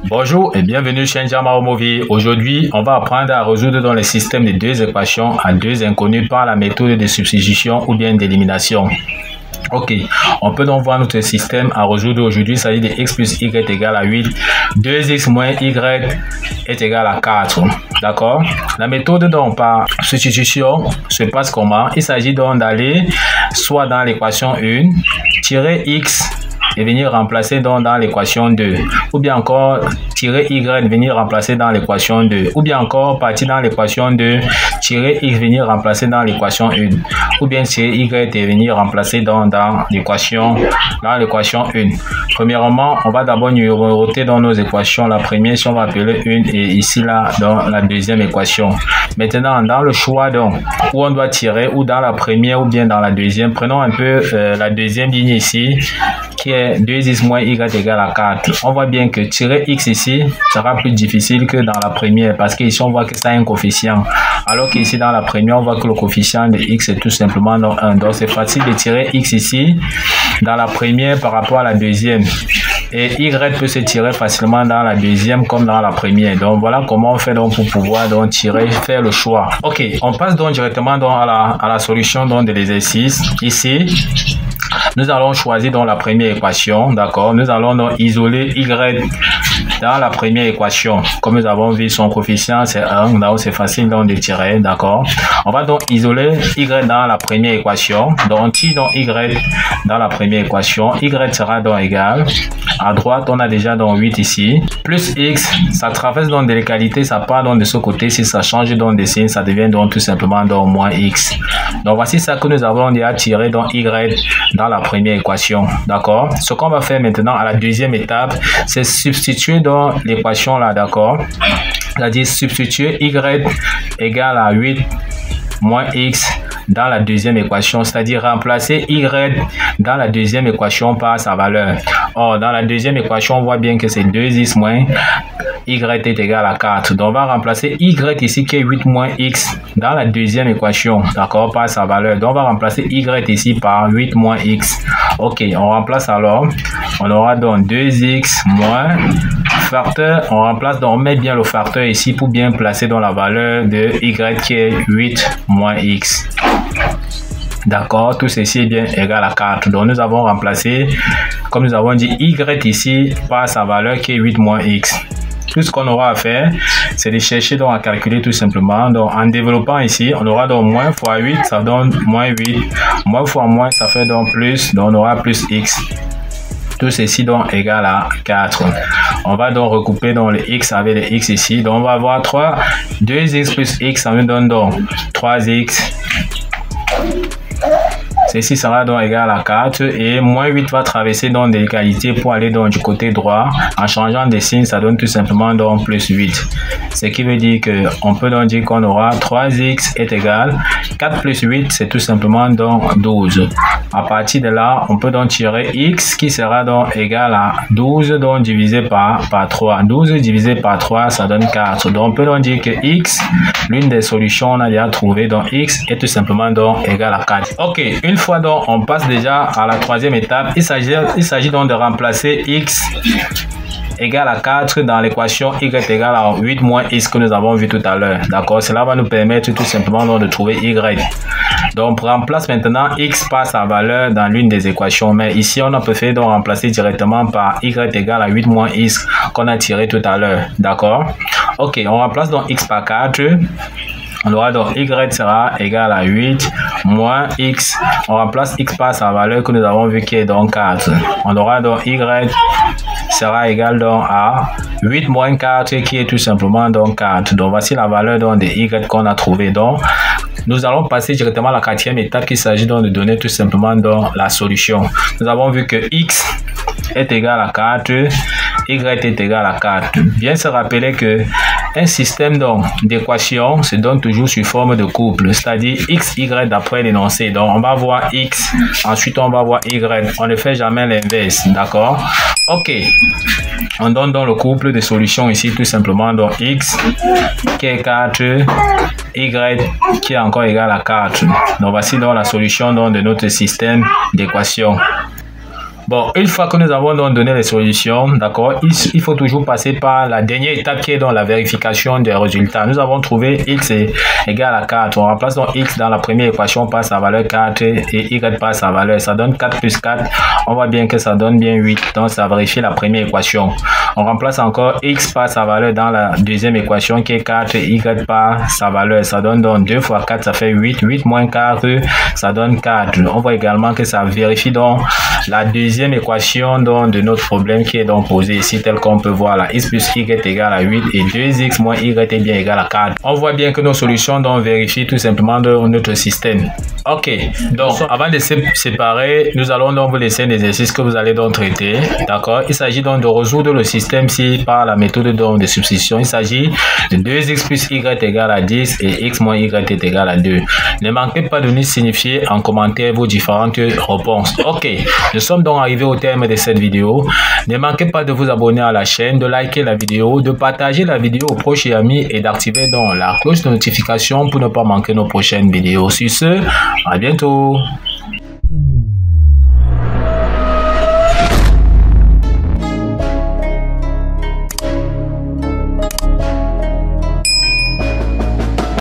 Bonjour et bienvenue chez Njama Movie. Aujourd'hui, on va apprendre à résoudre dans le système de deux équations à deux inconnues par la méthode de substitution ou bien d'élimination. Ok, on peut donc voir notre système à résoudre aujourd'hui. Il s'agit de x plus y égale à 8, 2x moins y est égal à 4. D'accord? La méthode donc par substitution se passe comment? Il s'agit donc d'aller soit dans l'équation 1, tirer x et venir remplacer donc dans l'équation 2, ou bien encore tirer y venir remplacer dans l'équation 2, ou bien encore partir dans l'équation 2, tirer x venir remplacer dans l'équation 1, ou bien tirer y et venir remplacer dans l'équation 1. Premièrement, on va d'abord numéroter dans nos équations. La première, si on va appeler 1 et ici là dans la deuxième équation. Maintenant, dans le choix donc où on doit tirer, ou dans la première ou bien dans la deuxième, prenons un peu la deuxième ligne ici qui est 2x moins y égale à 4. On voit bien que tirer x ici sera plus difficile que dans la première parce qu'ici on voit que ça a un coefficient. Alors qu'ici dans la première on voit que le coefficient de x est tout simplement 1. Donc c'est facile de tirer x ici dans la première par rapport à la deuxième. Et y peut se tirer facilement dans la deuxième comme dans la première. Donc voilà comment on fait donc pour pouvoir donc tirer, faire le choix. Ok, on passe donc directement donc à la solution donc de l'exercice. Ici, nous allons choisir dans la première équation, d'accord? Nous allons donc isoler y dans la première équation. Comme nous avons vu, son coefficient c'est 1, donc c'est facile donc de tirer, d'accord? On va donc isoler y dans la première équation. Donc on tire donc y dans la première équation. Y sera donc égal. À droite, on a déjà donc 8 ici. Plus x, ça traverse donc de l'égalité, ça part donc de ce côté. Si ça change donc de signe, ça devient donc tout simplement donc moins x. Donc voici ça que nous avons déjà tiré donc y dans la première équation, d'accord? Ce qu'on va faire maintenant à la deuxième étape, c'est substituer dans l'équation là, d'accord? C'est-à-dire substituer y égale à 8 moins x dans la deuxième équation, c'est-à-dire remplacer y dans la deuxième équation par sa valeur. Or, dans la deuxième équation, on voit bien que c'est 2x moins y est égal à 4. Donc, on va remplacer y ici qui est 8 moins x dans la deuxième équation, d'accord, par sa valeur. Donc, on va remplacer y ici par 8 moins x. Ok, on remplace alors. On aura donc 2x moins facteur. On remplace, donc on met bien le facteur ici pour bien placer dans la valeur de y qui est 8 moins x. D'accord, tout ceci est bien égal à 4. Donc nous avons remplacé, comme nous avons dit, y ici par sa valeur qui est 8 moins x. Tout ce qu'on aura à faire, c'est de chercher donc à calculer tout simplement. Donc en développant ici, on aura donc moins fois 8, ça donne moins 8. Moins fois moins, ça fait donc plus, donc on aura plus x. Tout ceci donc égal à 4. On va donc recouper dans le x avec le x ici. Donc on va avoir 2x plus x, ça nous donne donc 3x. Ceci sera donc égal à 4 et moins 8 va traverser donc de l'égalité pour aller donc du côté droit. En changeant de signe, ça donne tout simplement donc plus 8. Ce qui veut dire qu'on peut donc dire qu'on aura 3x est égal 4 plus 8, c'est tout simplement donc 12. À partir de là, on peut donc tirer x qui sera donc égal à 12 donc divisé par 3. 12 divisé par 3, ça donne 4. Donc on peut donc dire que x, l'une des solutions on a déjà trouvé, donc x est tout simplement donc égal à 4. Ok, une fois donc on passe déjà à la troisième étape, il s'agit donc de remplacer x égale à 4 dans l'équation y égale à 8 moins x que nous avons vu tout à l'heure. D'accord, cela va nous permettre tout simplement donc de trouver y. Donc on remplace maintenant x par sa valeur dans l'une des équations, mais ici on a préféré donc remplacer directement par y égale à 8 moins x qu'on a tiré tout à l'heure. D'accord, ok, on remplace donc x par 4. On aura donc y sera égal à 8 moins x. On remplace x par sa valeur que nous avons vu qui est donc 4. On aura donc y sera égal donc à 8 moins 4 qui est tout simplement donc 4. Donc voici la valeur donc de y qu'on a trouvé. Donc nous allons passer directement à la quatrième étape qui s'agit donc de donner tout simplement donc la solution. Nous avons vu que x est égal à 4, y est égal à 4. Bien se rappeler que un système d'équation se donne toujours sous forme de couple, c'est-à-dire x, y d'après l'énoncé. Donc on va voir x, ensuite on va voir y. On ne fait jamais l'inverse, d'accord? Ok. On donne donc le couple de solutions ici tout simplement. Donc x qui est 4, y qui est encore égal à 4. Donc voici donc la solution donc de notre système d'équation. Bon, une fois que nous avons donc donné les solutions, d'accord, il faut toujours passer par la dernière étape qui est dans la vérification des résultats. Nous avons trouvé x est égal à 4. On remplace donc x dans la première équation par sa valeur 4 et y par sa valeur. Ça donne 4 plus 4. On voit bien que ça donne bien 8. Donc, ça vérifie la première équation. On remplace encore x par sa valeur dans la deuxième équation qui est 4 et y par sa valeur. Ça donne donc 2 fois 4, ça fait 8. 8 moins 4, ça donne 4. On voit également que ça vérifie donc la deuxième équation donc, de notre problème qui est donc posée ici, tel qu'on peut voir là, x plus y est égal à 8 et 2x moins y est bien égal à 4. On voit bien que nos solutions donc vérifient tout simplement de notre système. Ok, donc avant de se séparer, nous allons donc vous laisser un exercice que vous allez donc traiter. D'accord, il s'agit donc de résoudre le système-ci par la méthode donc de substitution. Il s'agit de 2x plus y égal à 10 et x moins y est égal à 2. Ne manquez pas de nous signifier en commentaire vos différentes réponses. Ok, nous sommes donc arrivés au terme de cette vidéo. Ne manquez pas de vous abonner à la chaîne, de liker la vidéo, de partager la vidéo aux proches et amis et d'activer donc la cloche de notification pour ne pas manquer nos prochaines vidéos. Sur ce, à bientôt.